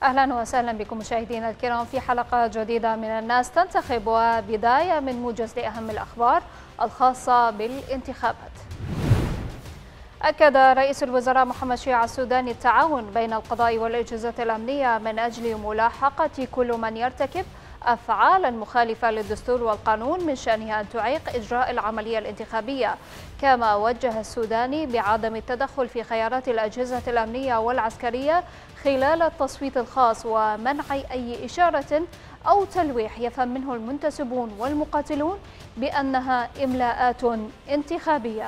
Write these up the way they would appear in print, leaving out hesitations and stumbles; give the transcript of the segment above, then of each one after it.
أهلا وسهلا بكم مشاهدينا الكرام في حلقة جديدة من الناس تنتخب، وبداية من موجز لأهم الأخبار الخاصة بالانتخابات. أكد رئيس الوزراء محمد شيع السوداني التعاون بين القضاء والأجهزة الأمنية من أجل ملاحقة كل من يرتكب أفعالا مخالفة للدستور والقانون من شأنها أن تعيق إجراء العملية الانتخابية. كما وجه السوداني بعدم التدخل في خيارات الأجهزة الأمنية والعسكرية خلال التصويت الخاص، ومنع أي إشارة أو تلويح يفهم منه المنتسبون والمقاتلون بأنها إملاءات انتخابية.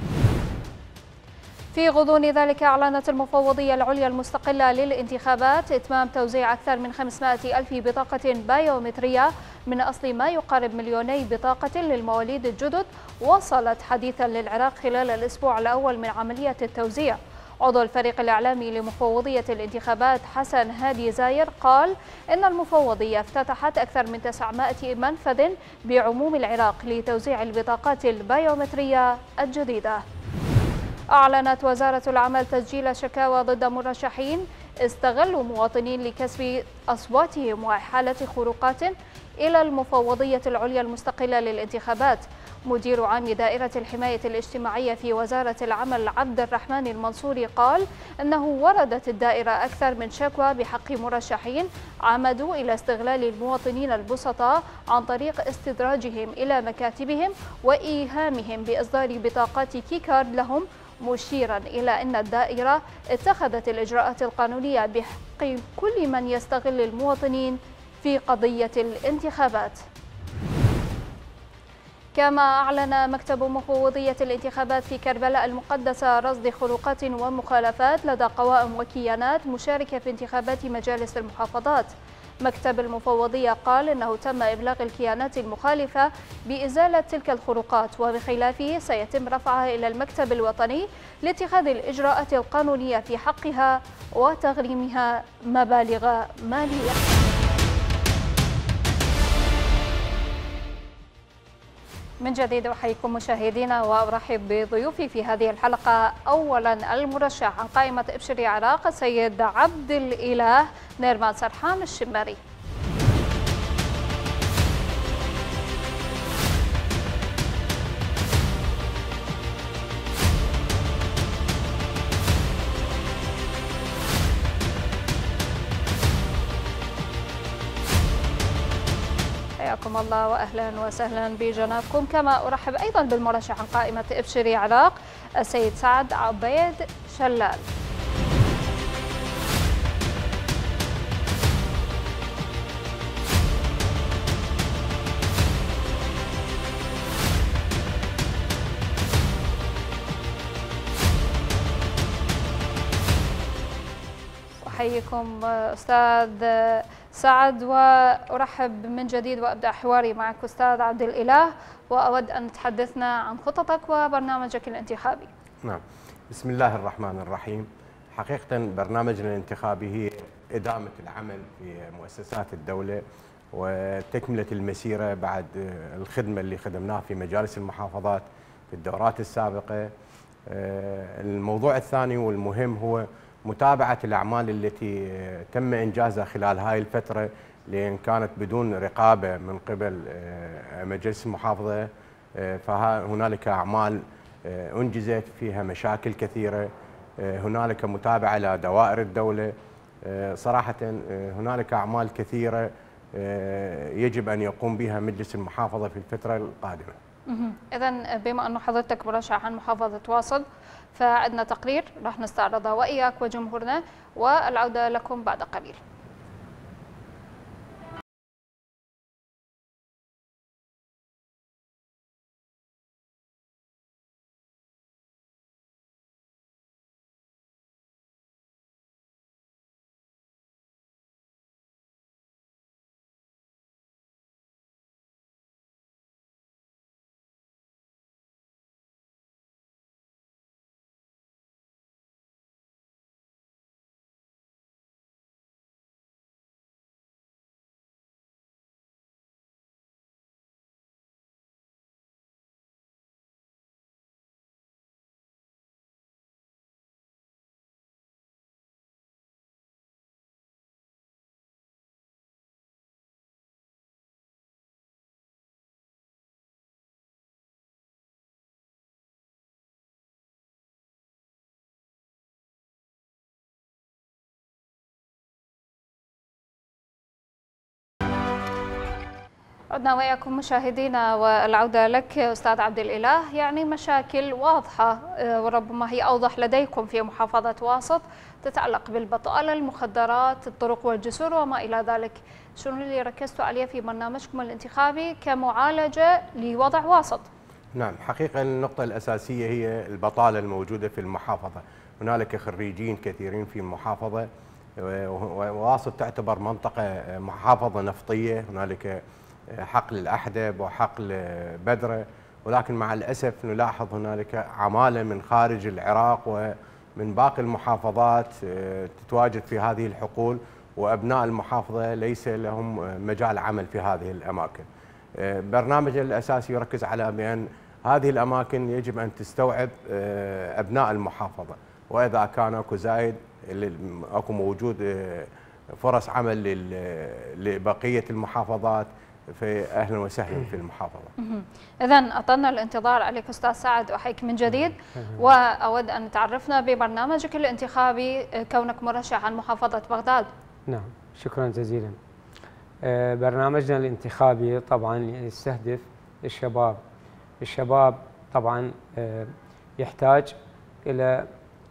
في غضون ذلك أعلنت المفوضية العليا المستقلة للانتخابات إتمام توزيع أكثر من 500 ألف بطاقة بايومترية من أصل ما يقارب 2 بطاقة للمواليد الجدد وصلت حديثا للعراق خلال الأسبوع الأول من عملية التوزيع. عضو الفريق الإعلامي لمفوضية الانتخابات حسن هادي زاير قال إن المفوضية افتتحت أكثر من 900 منفذ بعموم العراق لتوزيع البطاقات البايومترية الجديدة. أعلنت وزارة العمل تسجيل شكاوى ضد مرشحين استغلوا مواطنين لكسب أصواتهم وإحالة خروقات إلى المفوضية العليا المستقلة للانتخابات. مدير عام دائرة الحماية الاجتماعية في وزارة العمل عبد الرحمن المنصوري قال إنه وردت الدائرة أكثر من شكوى بحق مرشحين عمدوا إلى استغلال المواطنين البسطاء عن طريق استدراجهم إلى مكاتبهم وإيهامهم بإصدار بطاقات كيكارد لهم، مشيرا إلى أن الدائرة اتخذت الإجراءات القانونية بحق كل من يستغل المواطنين في قضية الانتخابات. كما أعلن مكتب مفوضية الانتخابات في كربلاء المقدسة رصد خروقات ومخالفات لدى قوائم وكيانات مشاركة في انتخابات مجالس المحافظات. مكتب المفوضية قال إنه تم إبلاغ الكيانات المخالفة بإزالة تلك الخروقات، وبخلافه سيتم رفعها إلى المكتب الوطني لاتخاذ الإجراءات القانونية في حقها وتغريمها مبالغ مالية. من جديد أحييكم مشاهدينا وأرحب بضيوفي في هذه الحلقة. أولا المرشح عن قائمة ابشري عراق السيد عبد الإله نيرمان سرحان الشماري. حياكم الله وأهلا وسهلا بجنابكم. كما أرحب أيضا بالمرشح عن قائمة ابشري عراق السيد سعد عبيد شلال. أحييكم أستاذ سعد، وأرحب من جديد وأبدأ حواري معك أستاذ عبد الإله، وأود أن تحدثنا عن خططك وبرنامجك الانتخابي. نعم، بسم الله الرحمن الرحيم. حقيقة برنامجنا الانتخابي هي إدامة العمل في مؤسسات الدولة وتكملة المسيرة بعد الخدمة اللي خدمناها في مجالس المحافظات في الدورات السابقة. الموضوع الثاني والمهم هو متابعة الأعمال التي تم إنجازها خلال هاي الفترة، لأن كانت بدون رقابة من قبل مجلس المحافظة، فهنالك أعمال أنجزت فيها مشاكل كثيرة. هنالك متابعة لدوائر الدولة. صراحة هنالك أعمال كثيرة يجب أن يقوم بها مجلس المحافظة في الفترة القادمة. إذن بما أنه حضرتك مرشح عن محافظة واصل، فعندنا تقرير راح نستعرضه وإياك وجمهورنا، والعودة لكم بعد قليل. عدنا وإياكم مشاهدينا، والعودة لك أستاذ عبد الإله. يعني مشاكل واضحة وربما هي أوضح لديكم في محافظة واسط تتعلق بالبطالة، المخدرات، الطرق والجسور وما إلى ذلك. شنو اللي ركزتوا عليه في برنامجكم الانتخابي كمعالجة لوضع واسط؟ نعم، حقيقة النقطة الأساسية هي البطالة الموجودة في المحافظة. هنالك خريجين كثيرين في المحافظة، وواسط تعتبر منطقة محافظة نفطية. هنالك حقل الأحدب وحقل بدرة، ولكن مع الأسف نلاحظ هنالك عمالة من خارج العراق ومن باقي المحافظات تتواجد في هذه الحقول، وأبناء المحافظة ليس لهم مجال عمل في هذه الأماكن. برنامج الأساسي يركز على بأن هذه الأماكن يجب أن تستوعب أبناء المحافظة، وإذا كان أكو زايد أكو موجود فرص عمل لبقية المحافظات، فأهلا وسهلا في المحافظة. إذن أطلنا الانتظار عليك أستاذ سعد، أحييك من جديد، وأود أن تعرفنا ببرنامجك الانتخابي كونك مرشح عن محافظة بغداد. نعم، شكرا جزيلا. برنامجنا الانتخابي طبعا يستهدف الشباب. الشباب طبعا يحتاج إلى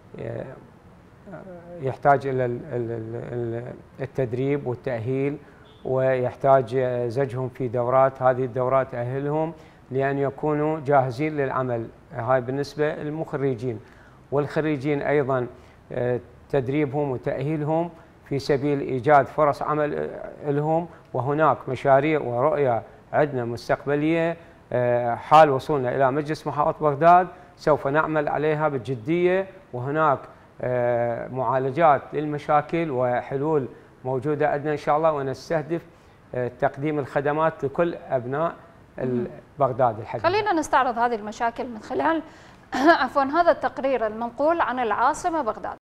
التدريب والتأهيل، ويحتاج زجهم في دورات. هذه الدورات تأهلهم لأن يكونوا جاهزين للعمل. هاي بالنسبة للمخرجين، والخريجين أيضا تدريبهم وتأهيلهم في سبيل إيجاد فرص عمل لهم. وهناك مشاريع ورؤية عندنا مستقبلية حال وصولنا إلى مجلس محافظة بغداد سوف نعمل عليها بجدية، وهناك معالجات للمشاكل وحلول موجودة عندنا إن شاء الله، ونستهدف تقديم الخدمات لكل أبناء بغداد الحديث. خلينا نستعرض هذه المشاكل من خلال عفوا هذا التقرير المنقول عن العاصمة بغداد.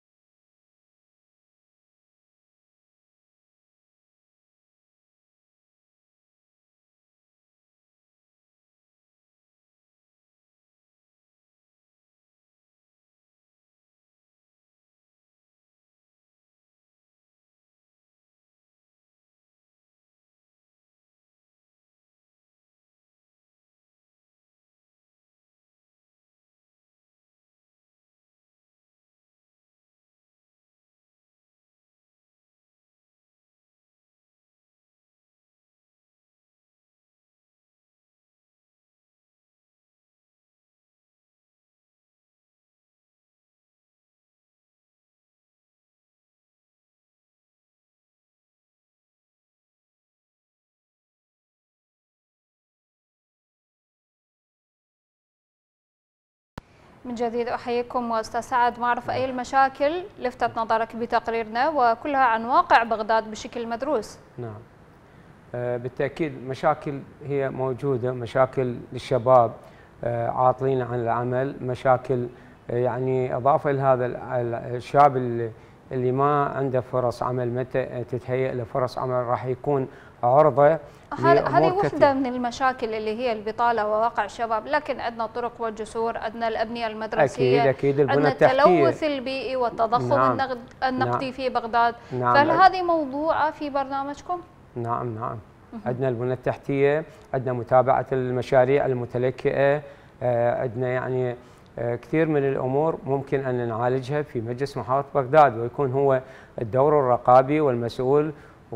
من جديد أحييكم وأستاذ سعد. ما أعرف أي المشاكل لفتت نظرك بتقريرنا، وكلها عن واقع بغداد بشكل مدروس. نعم، بالتأكيد مشاكل هي موجودة، مشاكل للشباب عاطلين عن العمل، مشاكل يعني إضافة لهذا الشاب اللي ما عنده فرص عمل، متى تتهيأ له فرص عمل راح يكون عرضة. هذه وحدة من المشاكل اللي هي البطالة وواقع الشباب، لكن عندنا الطرق والجسور، عندنا الأبنية المدرسية، أكيد عندنا التلوث البيئي والتضخم نعم. النقدي في بغداد. نعم. فهل هذه موضوعة في برنامجكم؟ نعم. عندنا البنى التحتية، عندنا متابعة المشاريع المتلكئة، عندنا يعني كثير من الأمور ممكن أن نعالجها في مجلس محافظة بغداد، ويكون هو الدور الرقابي والمسؤول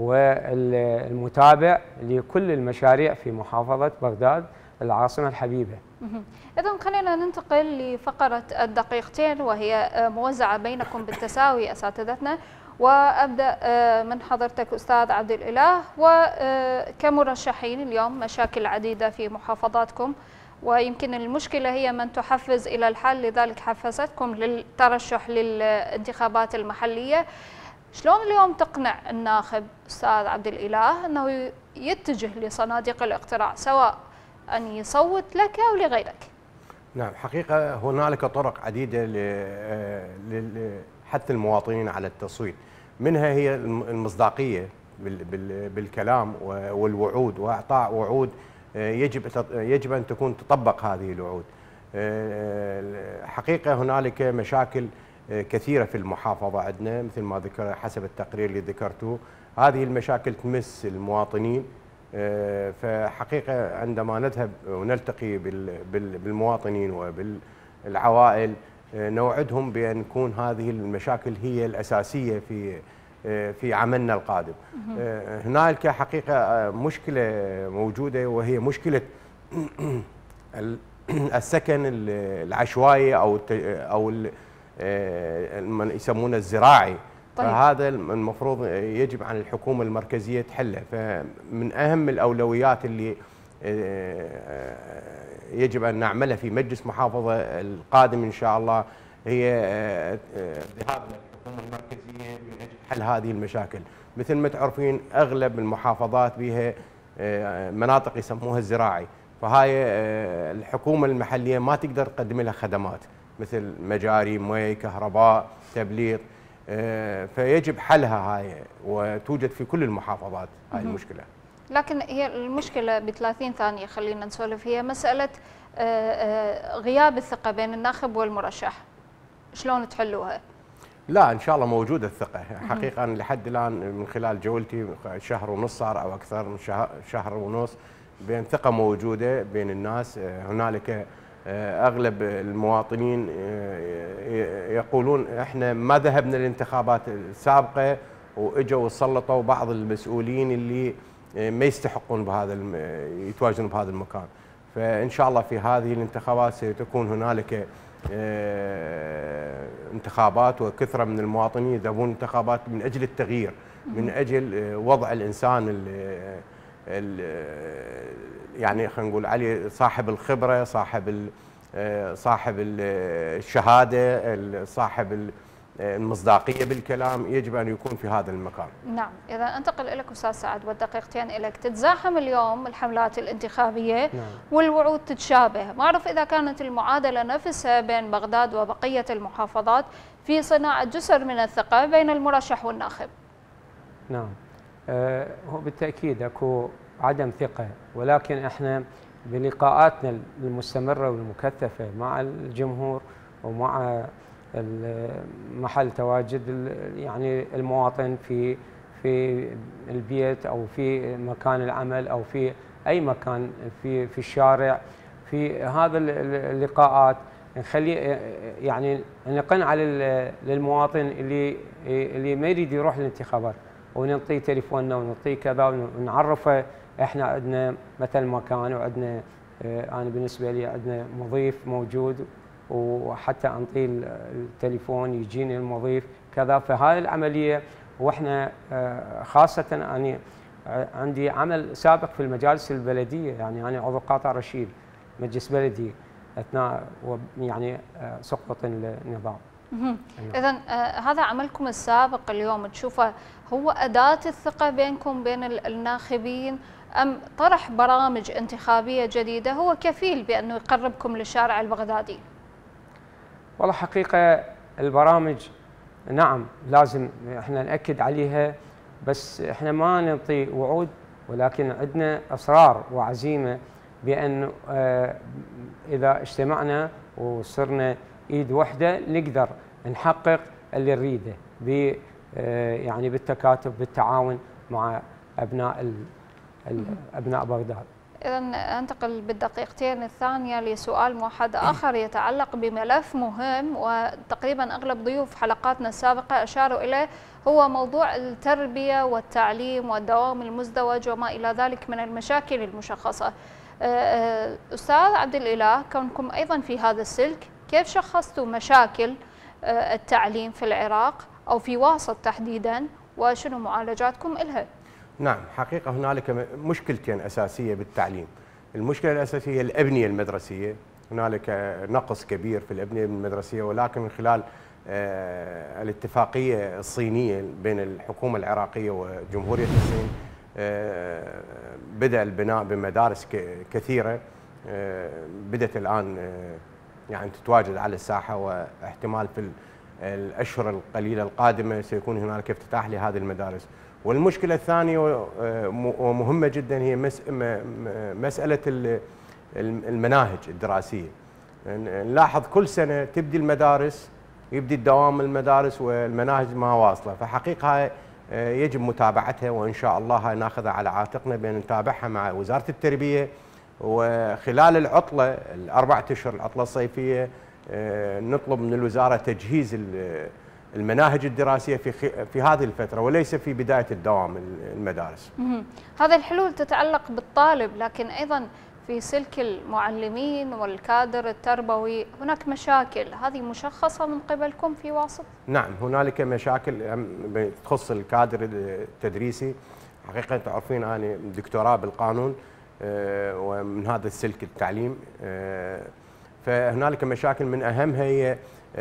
والمتابع لكل المشاريع في محافظة بغداد العاصمة الحبيبة. إذن خلينا ننتقل لفقرة الدقيقتين، وهي موزعة بينكم بالتساوي أساتذتنا، وأبدأ من حضرتك أستاذ عبد الإله. وكمرشحين اليوم مشاكل عديدة في محافظاتكم، ويمكن المشكلة هي من تحفز إلى الحل، لذلك حفزتكم للترشح للانتخابات المحلية. شلون اليوم تقنع الناخب أستاذ عبد الإله أنه يتجه لصناديق الاقتراع، سواء أن يصوت لك أو لغيرك؟ نعم، حقيقة هنالك طرق عديدة لحث المواطنين على التصويت. منها هي المصداقية بالكلام والوعود، وإعطاء وعود يجب أن تكون تطبق هذه الوعود. حقيقة هنالك مشاكل كثيرة في المحافظة عندنا، مثل ما ذكر حسب التقرير اللي ذكرته. هذه المشاكل تمس المواطنين فحقيقة عندما نذهب ونلتقي بالمواطنين وبالعوائل نوعدهم بأن تكون هذه المشاكل هي الأساسية في عملنا القادم. هنالك حقيقة مشكلة موجودة، وهي مشكلة السكن العشوائي أو يسمونه الزراعي. طيب. فهذا المفروض يجب على الحكومة المركزية تحله. فمن أهم الأولويات اللي يجب أن نعملها في مجلس محافظة القادم إن شاء الله هي ذهاب الحكومة المركزية من أجل حل هذه المشاكل. مثل ما تعرفين أغلب المحافظات بها مناطق يسموها الزراعي، فهاي الحكومة المحلية ما تقدر تقدم لها خدمات مثل مجاري، مي، كهرباء، تبليط. فيجب حلها هاي، وتوجد في كل المحافظات هاي المشكلة. لكن هي المشكلة ب30 ثانية خلينا نسولف، هي مسألة غياب الثقة بين الناخب والمرشح، شلون تحلوها؟ لا إن شاء الله موجودة الثقة. حقيقة أنا لحد الآن من خلال جولتي شهر ونص صار أو أكثر من شهر ونص، بين ثقة موجودة بين الناس. هنالك أغلب المواطنين يقولون إحنا ما ذهبنا للانتخابات السابقة وإجوا وسلطوا بعض المسؤولين اللي ما يستحقون يتواجدون بهذا المكان. فإن شاء الله في هذه الانتخابات ستكون هنالك انتخابات، وكثرة من المواطنين يذهبون انتخابات من أجل التغيير، من أجل وضع الإنسان يعني خلينا نقول عليه صاحب الخبرة، صاحب الشهادة، صاحب المصداقية بالكلام، يجب أن يكون في هذا المكان. نعم. إذا أنتقل لك أستاذ سعد والدقيقتين لك، تتزاحم اليوم الحملات الانتخابية والوعود تتشابه، ما أعرف إذا كانت المعادلة نفسها بين بغداد وبقية المحافظات في صناعة جسر من الثقة بين المرشح والناخب. نعم، هو بالتأكيد أكو عدم ثقة، ولكن احنا بلقاءاتنا المستمرة والمكثفة مع الجمهور ومع محل تواجد يعني المواطن في البيت او في مكان العمل او في اي مكان في الشارع، في هذا اللقاءات نخلي يعني نقنع للمواطن اللي ما يريد يروح للانتخابات، ونعطيه تليفوننا ونعطيه كذا ونعرفه احنا عندنا مثل مكان، وعندنا انا بالنسبه لي عندنا مضيف موجود، وحتى انطيه التليفون يجيني المضيف كذا. فهذه العمليه، واحنا خاصه اني عندي عمل سابق في المجالس البلديه، يعني انا عضو قاطع رشيد مجلس بلدي اثناء يعني سقوط النظام. اذا هذا عملكم السابق اليوم تشوفه هو اداه الثقه بينكم بين الناخبين، ام طرح برامج انتخابيه جديده هو كفيل بانه يقربكم للشارع البغدادي؟ والله حقيقة البرامج نعم لازم احنا نأكد عليها، بس احنا ما نعطي وعود، ولكن عندنا إصرار وعزيمة بأن إذا اجتمعنا وصرنا إيد واحدة نقدر نحقق اللي نريده يعني بالتكاتف بالتعاون مع أبناء بغداد. إذا أنتقل بالدقيقتين الثانية لسؤال موحد آخر يتعلق بملف مهم، وتقريبا أغلب ضيوف حلقاتنا السابقة أشاروا إليه، هو موضوع التربية والتعليم والدوام المزدوج وما إلى ذلك من المشاكل المشخصة. أستاذ عبد الإله، كونكم أيضا في هذا السلك، كيف شخصتوا مشاكل التعليم في العراق أو في واسط تحديدا، وشنو معالجاتكم إلها؟ نعم، حقيقة هنالك مشكلتين أساسية بالتعليم. المشكلة الأساسية هي الأبنية المدرسية، هنالك نقص كبير في الأبنية المدرسية، ولكن من خلال الاتفاقية الصينية بين الحكومة العراقية وجمهورية الصين بدأ البناء بمدارس كثيرة بدأت الآن يعني تتواجد على الساحة، واحتمال في الأشهر القليلة القادمة سيكون هنالك افتتاح لهذه المدارس. والمشكلة الثانية ومهمة جدا هي مسألة المناهج الدراسية. نلاحظ كل سنة تبدي المدارس، يبدي الدوام المدارس والمناهج ما واصلة، فحقيقة يجب متابعتها، وإن شاء الله هاي ناخذها على عاتقنا بأن نتابعها مع وزارة التربية. وخلال العطلة الأربعة أشهر العطلة الصيفية نطلب من الوزارة تجهيز المناهج الدراسية في هذه الفترة وليس في بداية الدوام المدارس. هذه الحلول تتعلق بالطالب، لكن أيضا في سلك المعلمين والكادر التربوي هناك مشاكل، هذه مشخصة من قبلكم في واسط؟ نعم، هنالك مشاكل تخص الكادر التدريسي. حقيقة تعرفين أنا دكتوراه بالقانون ومن هذا السلك التعليم، فهنالك مشاكل من أهمها هي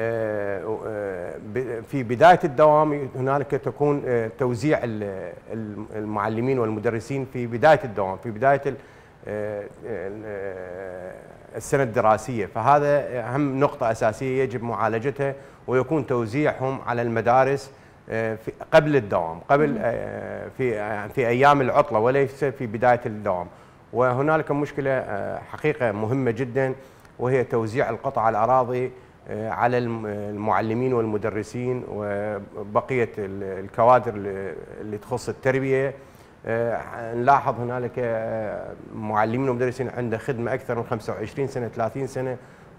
في بداية الدوام هنالك تكون توزيع المعلمين والمدرسين في بداية الدوام، في بداية السنة الدراسية، فهذا أهم نقطة أساسية يجب معالجتها، ويكون توزيعهم على المدارس قبل الدوام، قبل في أيام العطلة وليس في بداية الدوام. وهنالك مشكلة حقيقة مهمة جدا، وهي توزيع القطع الأراضي على المعلمين والمدرسين وبقية الكوادر اللي تخص التربية. نلاحظ هنالك معلمين ومدرسين عنده خدمة أكثر من 25 سنة 30 سنة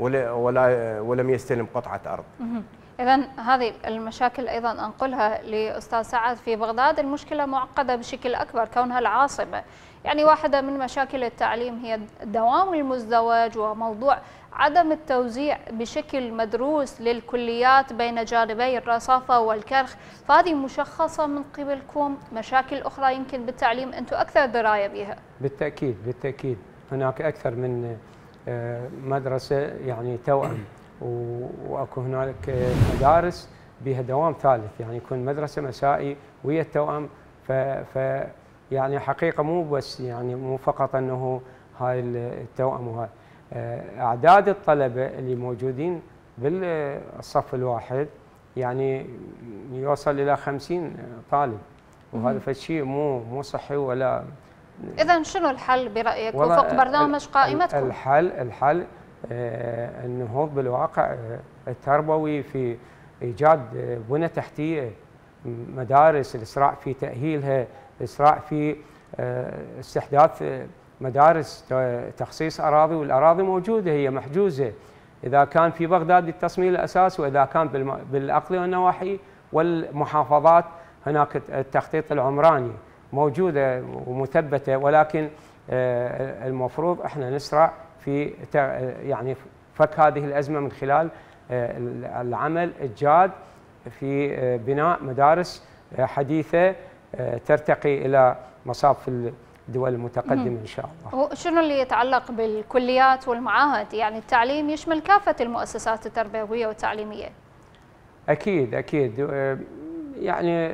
ولم يستلم قطعة أرض. إذن هذه المشاكل أيضا أنقلها لأستاذ سعد. في بغداد المشكلة معقدة بشكل أكبر كونها العاصمة، يعني واحدة من مشاكل التعليم هي الدوام المزدوج وموضوع عدم التوزيع بشكل مدروس للكليات بين جانبي الرصافة والكرخ، فهذه مشخصة من قبلكم. مشاكل أخرى يمكن بالتعليم أنتم أكثر دراية بها. بالتأكيد بالتأكيد هناك أكثر من مدرسة يعني توأم، واكو هنالك مدارس بها دوام ثالث، يعني يكون مدرسة مسائي ويا التوأم. ف يعني حقيقة مو بس يعني مو فقط أنه هاي التوأم وهاي أعداد الطلبة اللي موجودين بالصف الواحد يعني يوصل إلى 50 طالب، وهذا فشيء مو صحي ولا. إذن شنو الحل برأيك وفق برنامج قائمتكم؟ الحل النهوض بالواقع التربوي في إيجاد بنى تحتية مدارس، الإسراع في تأهيلها، الإسراع في استحداث مدارس، تخصيص أراضي، والأراضي موجودة هي محجوزة، إذا كان في بغداد التصميم الأساس، وإذا كان بالأقلية والنواحي والمحافظات هناك التخطيط العمراني موجودة ومثبتة، ولكن المفروض احنا نسرع في يعني فك هذه الأزمة من خلال العمل الجاد في بناء مدارس حديثة ترتقي إلى مصاف الدول المتقدمة إن شاء الله. شنو اللي يتعلق بالكليات والمعاهد؟ يعني التعليم يشمل كافة المؤسسات التربوية والتعليمية. أكيد أكيد، يعني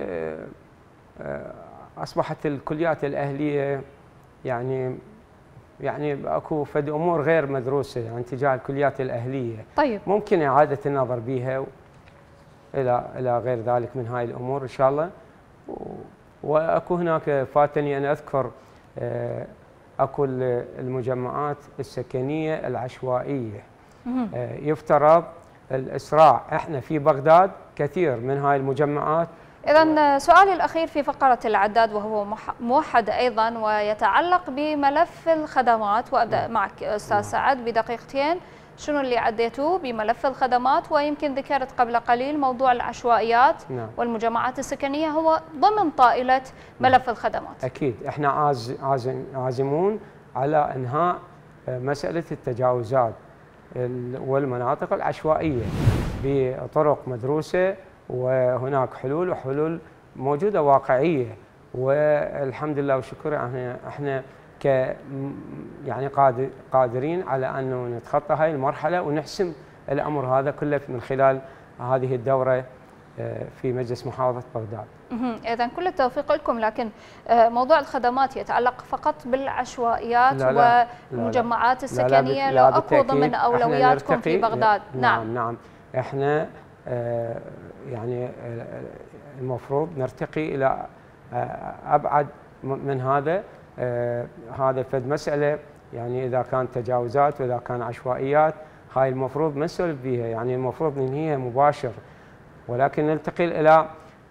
أصبحت الكليات الأهلية يعني اكو فد امور غير مدروسه يعني تجاه الكليات الاهليه. طيب ممكن اعاده النظر بها الى غير ذلك من هاي الامور ان شاء الله. واكو هناك فاتني ان اذكر اكو المجمعات السكنيه العشوائيه، يفترض الاسراع. احنا في بغداد كثير من هاي المجمعات. إذن سؤالي الأخير في فقرة العداد وهو موحد أيضا ويتعلق بملف الخدمات، وأبدأ معك أستاذ سعد بدقيقتين. شنو اللي عديتوه بملف الخدمات؟ ويمكن ذكرت قبل قليل موضوع العشوائيات والمجمعات السكنية هو ضمن طائلة ملف الخدمات. أكيد احنا عازمون على إنهاء مسألة التجاوزات والمناطق العشوائية بطرق مدروسة، وهناك وحلول موجودة واقعية، والحمد لله والشكر احنا يعني قادرين على أن نتخطى هاي المرحلة ونحسم الأمر هذا كله من خلال هذه الدورة في مجلس محافظة بغداد. إذن كل التوفيق لكم، لكن موضوع الخدمات يتعلق فقط بالعشوائيات والمجمعات السكنية لو أكو ضمن أولوياتكم في بغداد. نعم احنا يعني المفروض نرتقي إلى أبعد من هذا. هذا فد مسألة يعني إذا كان تجاوزات وإذا كان عشوائيات هاي المفروض ما نسولف بها، يعني المفروض ننهيها مباشر، ولكن ننتقل إلى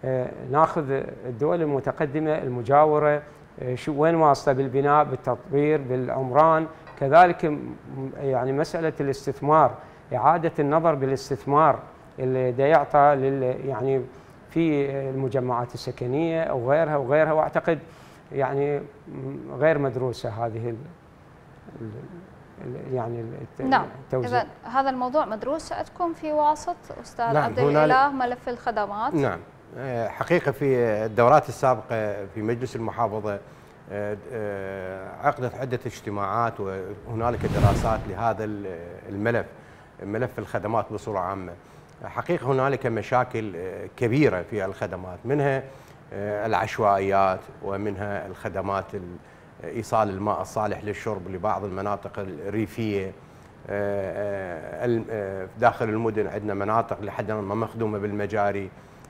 ناخذ الدول المتقدمة المجاورة وين واصلة بالبناء، بالتطوير، بالعمران، كذلك يعني مسألة الاستثمار، إعادة النظر بالاستثمار اللي دا يعطى يعني في المجمعات السكنية أو غيرها وغيرها، وأعتقد يعني غير مدروسة هذه يعني نعم. التوزيع. إذن هذا الموضوع مدروس عندكم في واسط أستاذ نعم عبد الإله، ملف الخدمات؟ نعم، حقيقة في الدورات السابقة في مجلس المحافظة عقدت عدة اجتماعات وهنالك دراسات لهذا الملف، ملف الخدمات بصورة عامة. حقيقة هنالك مشاكل كبيرة في الخدمات، منها العشوائيات، ومنها الخدمات إيصال الماء الصالح للشرب لبعض المناطق الريفية. داخل المدن عندنا مناطق لحد ما مخدومة بالمجاري،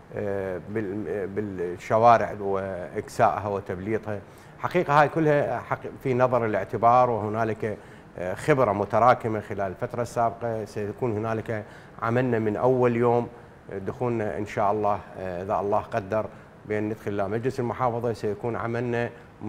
بالشوارع وإكسائها وتبليطها. حقيقة هاي كلها في نظر الاعتبار، وهنالك خبرة متراكمة خلال الفترة السابقة. سيكون هنالك عملنا من أول يوم دخولنا إن شاء الله، إذا الله قدر بأن ندخل إلى مجلس المحافظة، سيكون عملنا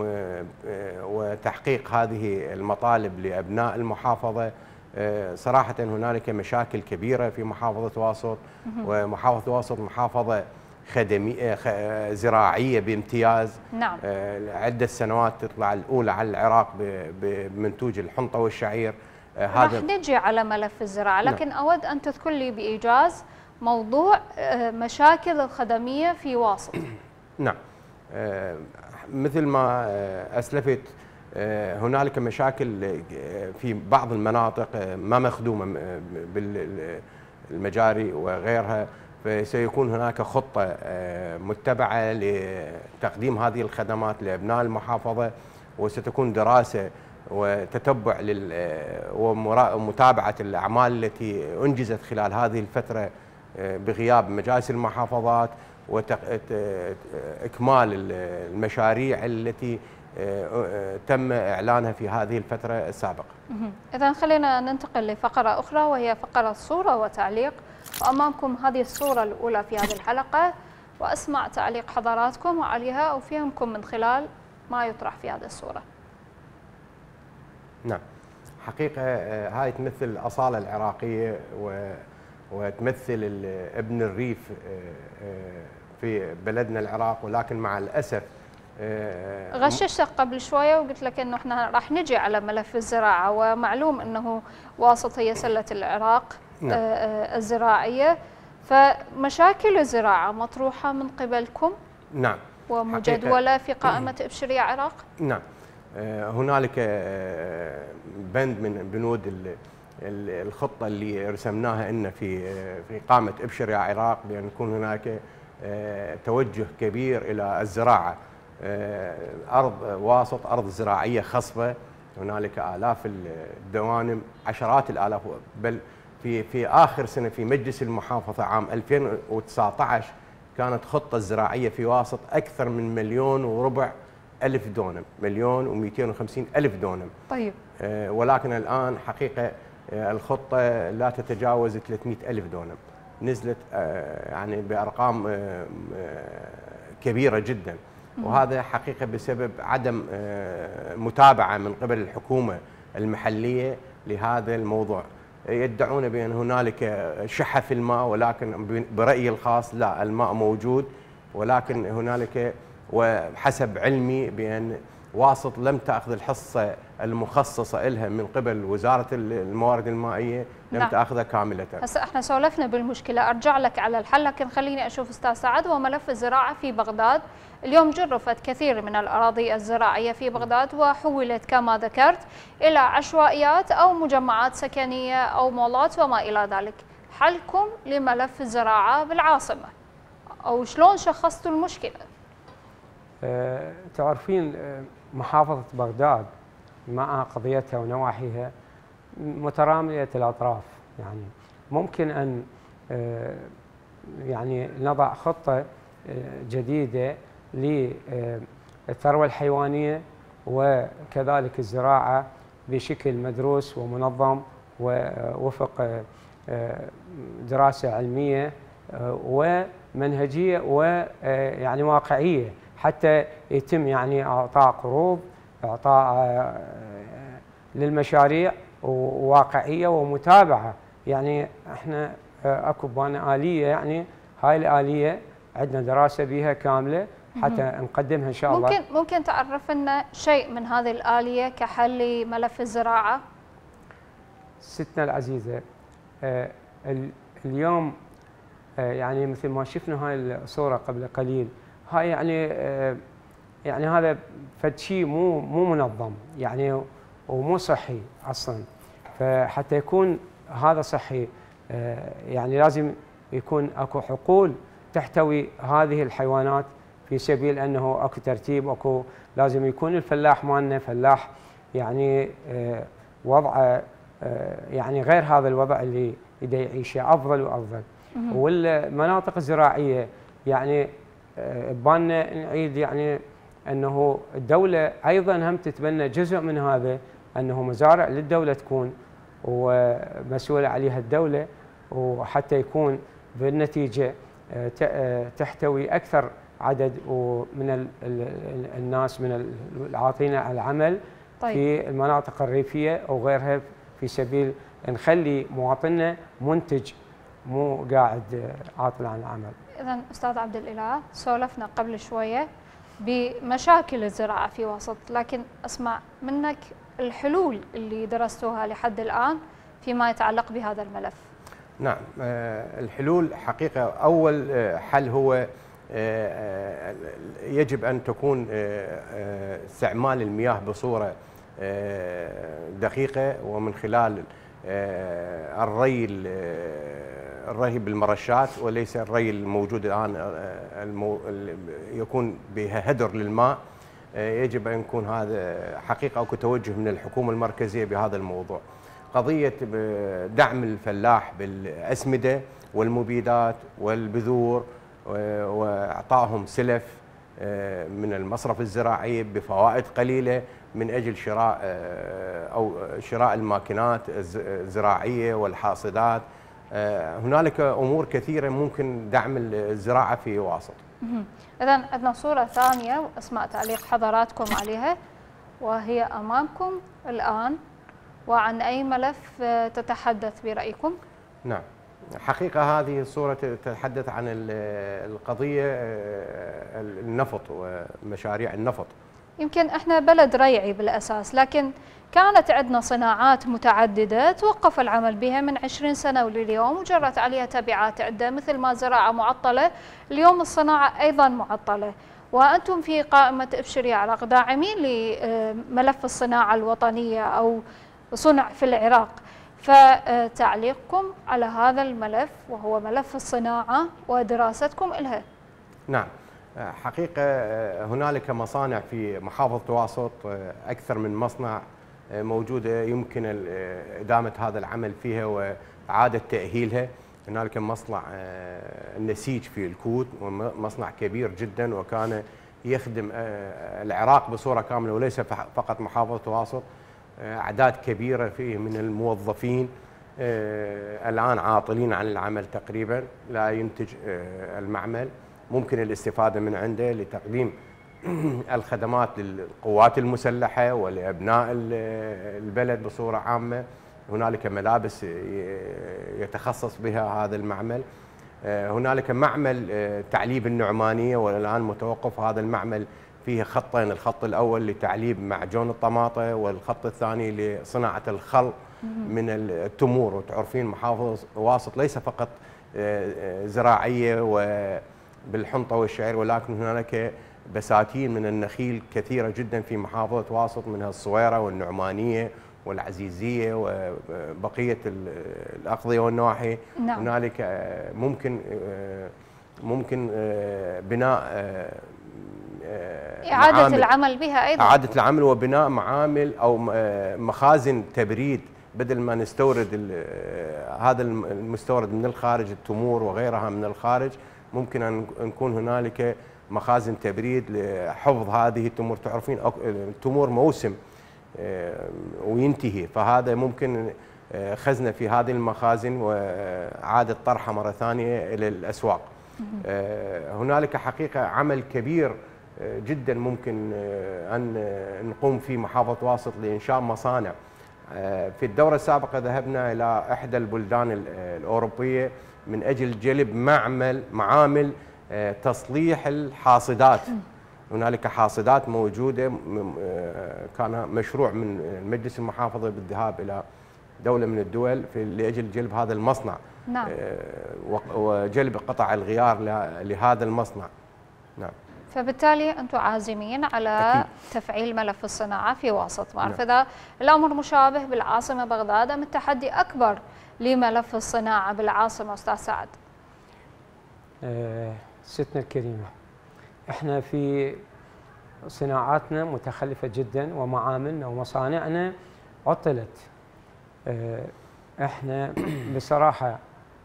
وتحقيق هذه المطالب لأبناء المحافظة. صراحة هنالك مشاكل كبيرة في محافظة واسط، ومحافظة واسط محافظة خدمية زراعية بامتياز. نعم. عدة سنوات تطلع الأولى على العراق بمنتوج الحنطة والشعير. راح نجي على ملف الزراعة، لكن نعم. أود أن تذكر لي بإيجاز موضوع مشاكل الخدمية في واسط. نعم، مثل ما أسلفت، هنالك مشاكل في بعض المناطق ما مخدومة بالمجاري وغيرها، فسيكون هناك خطة متبعة لتقديم هذه الخدمات لأبناء المحافظة، وستكون دراسة وتتبع ومتابعة الأعمال التي أنجزت خلال هذه الفترة بغياب مجالس المحافظات، وإكمال المشاريع التي تم إعلانها في هذه الفترة السابقة. إذن خلينا ننتقل لفقرة أخرى، وهي فقرة صورة وتعليق. وأمامكم هذه الصورة الأولى في هذه الحلقة، وأسمع تعليق حضراتكم عليها أو فهمكم من خلال ما يطرح في هذه الصورة. نعم، حقيقة هاي تمثل الأصالة العراقية وتمثل ابن الريف في بلدنا العراق، ولكن مع الأسف غششتك قبل شوية وقلت لك أنه احنا راح نجي على ملف الزراعة، ومعلوم أنه واسط هي سلة العراق. نعم. الزراعية، فمشاكل الزراعة مطروحة من قبلكم. نعم، ومجدولة في قائمة ابشر يا عراق. نعم، هنالك بند من بنود الخطة اللي رسمناها إن في قائمة ابشر يا عراق، بأن يكون هناك توجه كبير إلى الزراعة. أرض واسط أرض زراعية خصبة، هنالك آلاف الدوانم، عشرات الآلاف، بل في آخر سنة في مجلس المحافظة عام 2019 كانت خطة الزراعية في واسط أكثر من 1,400,000 دونم، 1,250,000 دونم. طيب. ولكن الآن حقيقة الخطة لا تتجاوز 300,000 دونم، نزلت يعني بأرقام كبيرة جدا. وهذا حقيقة بسبب عدم متابعة من قبل الحكومة المحلية لهذا الموضوع. يدعون بأن هنالك شحة في الماء، ولكن برأيي الخاص لا، الماء موجود، ولكن هنالك وحسب علمي بأن واسط لم تأخذ الحصة المخصصة لها من قبل وزارة الموارد المائية، لم تأخذها كاملة. هسه احنا سولفنا بالمشكلة، أرجع لك على الحل، لكن خليني أشوف أستاذ سعد. وملف الزراعة في بغداد، اليوم جرفت كثير من الأراضي الزراعية في بغداد وحولت كما ذكرت إلى عشوائيات أو مجمعات سكنية أو مولات وما إلى ذلك. حلكم لملف الزراعة بالعاصمة، أو شلون شخصتوا المشكلة؟ تعرفين محافظة بغداد مع قضيتها ونواحيها مترامية الأطراف، يعني ممكن أن يعني نضع خطة جديدة للثروة الحيوانية وكذلك الزراعة بشكل مدروس ومنظم ووفق دراسة علمية، منهجيه ويعني واقعيه، حتى يتم يعني اعطاء قروض، اعطاء للمشاريع وواقعيه ومتابعه. يعني احنا اكو بنا اليه، يعني هاي الاليه عندنا دراسه بها كامله حتى نقدمها ان شاء الله. ممكن تعرف لنا شيء من هذه الاليه كحل لملف الزراعه؟ ستنا العزيزه، اليوم يعني مثل ما شفنا هاي الصوره قبل قليل، هاي يعني هذا فد شيء مو منظم يعني ومو صحي اصلا. فحتى يكون هذا صحي يعني لازم يكون اكو حقول تحتوي هذه الحيوانات، في سبيل انه اكو ترتيب، اكو لازم يكون الفلاح مالنا فلاح يعني وضعه يعني غير هذا الوضع اللي يدا يعيشه، افضل وافضل. والمناطق الزراعيه يعني ببالنا نعيد يعني انه الدوله ايضا هم تتبنى جزء من هذا، انه مزارع للدوله تكون ومسؤوله عليها الدوله، وحتى يكون بالنتيجه تحتوي اكثر عدد من الناس من العاطين على العمل. طيب. في المناطق الريفيه او غيرها، في سبيل نخلي مواطننا منتج مو قاعد عاطل عن العمل. اذا استاذ عبد الاله، سولفنا قبل شويه بمشاكل الزراعه في وسط، لكن اسمع منك الحلول اللي درستوها لحد الان فيما يتعلق بهذا الملف. نعم، الحلول حقيقه اول حل هو يجب ان تكون استعمال المياه بصوره دقيقه، ومن خلال الري بالمرشات، وليس الري الموجود الان يكون بها هدر للماء. يجب ان يكون هذا حقيقه اكو توجه من الحكومه المركزيه بهذا الموضوع. قضيه دعم الفلاح بالاسمده والمبيدات والبذور، واعطائهم سلف من المصرف الزراعي بفوائد قليله من اجل شراء الماكينات الزراعيه والحاصدات. هنالك امور كثيره ممكن دعم الزراعه في واسط. اذا عندنا صوره ثانيه واسمع تعليق حضراتكم عليها، وهي امامكم الان، وعن اي ملف تتحدث برايكم؟ نعم، حقيقه هذه الصوره تتحدث عن القضيه النفط ومشاريع النفط. يمكن احنا بلد ريعي بالاساس، لكن كانت عندنا صناعات متعدده توقف العمل بها من 20 سنه ولليوم، وجرت عليها تبعات عده، مثل ما الزراعه معطله، اليوم الصناعه ايضا معطله، وانتم في قائمه ابشر يا عراق داعمين لملف الصناعه الوطنيه او صنع في العراق. فتعليقكم على هذا الملف وهو ملف الصناعه ودراستكم لها. نعم، حقيقة هنالك مصانع في محافظة واسط، أكثر من مصنع موجودة يمكن إدامة هذا العمل فيها وإعادة تأهيلها. هنالك مصنع النسيج في الكوت، ومصنع كبير جدا وكان يخدم العراق بصورة كاملة وليس فقط محافظة واسط. أعداد كبيرة فيه من الموظفين الآن عاطلين عن العمل تقريبا، لا ينتج المعمل. ممكن الاستفادة من عنده لتقديم الخدمات للقوات المسلحة ولأبناء البلد بصورة عامة. هنالك ملابس يتخصص بها هذا المعمل. هنالك معمل تعليب النعمانية، والآن متوقف هذا المعمل. فيه خطين، الخط الأول لتعليب معجون الطماطة، والخط الثاني لصناعة الخل من التمور. وتعرفين محافظة واسط ليس فقط زراعية بالحنطة والشعير، ولكن هنالك بساتين من النخيل كثيرة جدا في محافظة واسط، منها الصويرة والنعمانية والعزيزية وبقية الأقضية والنواحي. نعم. هنالك ممكن بناء إعادة العمل بها أيضا، إعادة العمل وبناء معامل أو مخازن تبريد، بدل ما نستورد هذا المستورد من الخارج، التمور وغيرها من الخارج. ممكن أن نكون هنالك مخازن تبريد لحفظ هذه التمور. تعرفين التمور موسم وينتهي، فهذا ممكن خزنة في هذه المخازن وإعادة طرحها مرة ثانية إلى الأسواق. هنالك حقيقة عمل كبير جدا ممكن أن نقوم فيه محافظة واسط لإنشاء مصانع. في الدورة السابقة ذهبنا إلى إحدى البلدان الأوروبية من أجل جلب معامل تصليح الحاصدات. هنالك حاصدات موجودة، كان مشروع من مجلس المحافظة بالذهاب إلى دولة من الدول لأجل جلب هذا المصنع. نعم. وجلب قطع الغيار لهذا المصنع. نعم. فبالتالي أنتم عازمين على أكيد. تفعيل ملف الصناعة في واسط. ما أعرف نعم. إذا الأمر مشابه بالعاصمة بغداد أم التحدي أكبر لملف الصناعة بالعاصمة أستاذ سعد؟ ستنا الكريمة، احنا في صناعاتنا متخلفة جدا ومعاملنا ومصانعنا عطلت. احنا بصراحة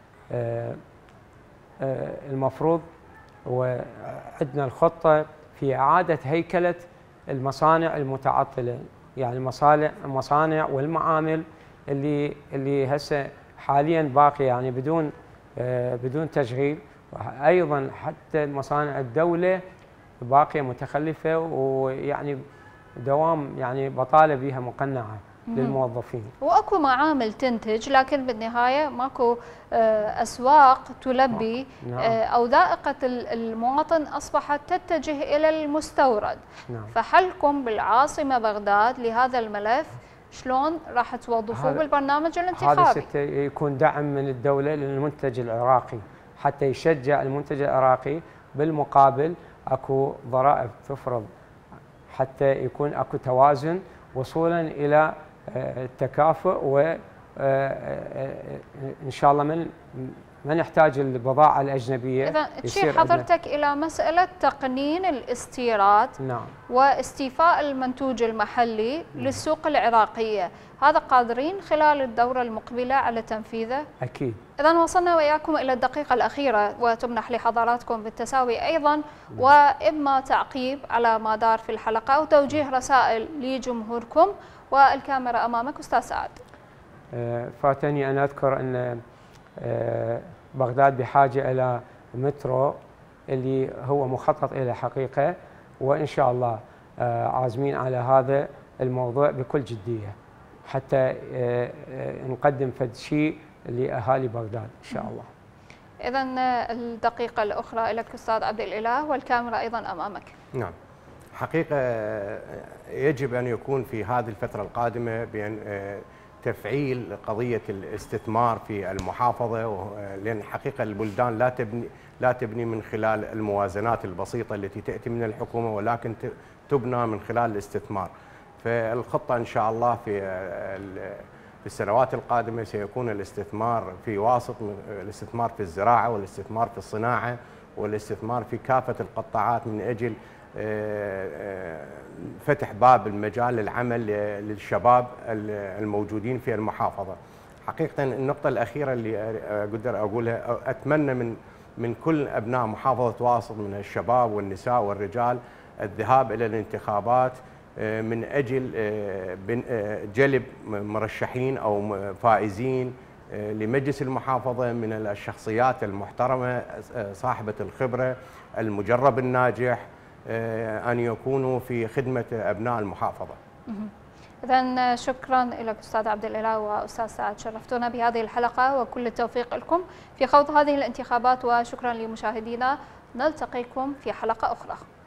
المفروض وعندنا الخطة في إعادة هيكلة المصانع المتعطلة، يعني المصانع والمعامل اللي هسه حاليا باقية يعني بدون تشغيل. أيضا حتى المصانع الدولة باقية متخلفة، ويعني دوام يعني بطالة بها مقنعة للموظفين. واكو معامل تنتج لكن بالنهايه ماكو اسواق تلبي. نعم. او ذائقه المواطن اصبحت تتجه الى المستورد. نعم. فحلكم بالعاصمه بغداد لهذا الملف شلون راح توظفوه بالبرنامج الانتخابي؟ هذا يكون دعم من الدوله للمنتج العراقي حتى يشجع المنتج العراقي. بالمقابل اكو ضرائب تفرض حتى يكون اكو توازن وصولا الى التكافؤ، وان شاء الله ما نحتاج البضاعه الاجنبيه. اذا تشير حضرتك الى مساله تقنين الاستيراد. نعم. واستيفاء المنتوج المحلي للسوق العراقيه، هذا قادرين خلال الدوره المقبله على تنفيذه؟ اكيد. اذا وصلنا واياكم الى الدقيقه الاخيره وتمنح لحضراتكم بالتساوي ايضا، واما تعقيب على ما دار في الحلقه او توجيه رسائل لجمهوركم. والكاميرا امامك استاذ سعد. فاتني ان اذكر ان بغداد بحاجه الى مترو اللي هو مخطط الى حقيقه، وان شاء الله عازمين على هذا الموضوع بكل جديه حتى نقدم فد شيء لاهالي بغداد ان شاء الله. اذا الدقيقه الاخرى لك استاذ عبد الاله، والكاميرا ايضا امامك. نعم. حقيقة يجب أن يكون في هذه الفترة القادمة بأن تفعيل قضية الاستثمار في المحافظة، لأن حقيقة البلدان لا تبني من خلال الموازنات البسيطة التي تأتي من الحكومة، ولكن تبنى من خلال الاستثمار. فالخطة إن شاء الله في السنوات القادمة سيكون الاستثمار في واسط، الاستثمار في الزراعة والاستثمار في الصناعة والاستثمار في كافة القطاعات من أجل فتح باب المجال للعمل للشباب الموجودين في المحافظة. حقيقة النقطة الأخيرة اللي أقدر أقولها، أتمنى من كل أبناء محافظة واسط من الشباب والنساء والرجال الذهاب إلى الانتخابات من أجل جلب مرشحين أو فائزين لمجلس المحافظة من الشخصيات المحترمة صاحبة الخبرة، المجرب الناجح، أن يكونوا في خدمة أبناء المحافظة. إذن شكرا لك أستاذ عبد الإله وأستاذ سعد، شرفتونا بهذه الحلقة وكل التوفيق لكم في خوض هذه الانتخابات، وشكرا لمشاهدينا. نلتقيكم في حلقة أخرى.